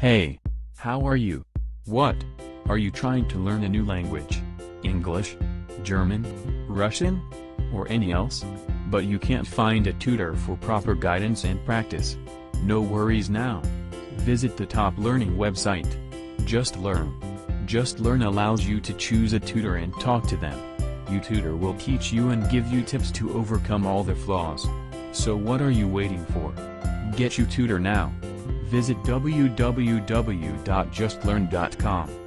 Hey, how are you? What? Are you trying to learn a new language? English? German? Russian? Or any else? But you can't find a tutor for proper guidance and practice. No worries now. Visit the top learning website, Justlearn. Justlearn allows you to choose a tutor and talk to them. Your tutor will teach you and give you tips to overcome all the flaws. So what are you waiting for? Get your tutor now. Visit www.justlearn.com.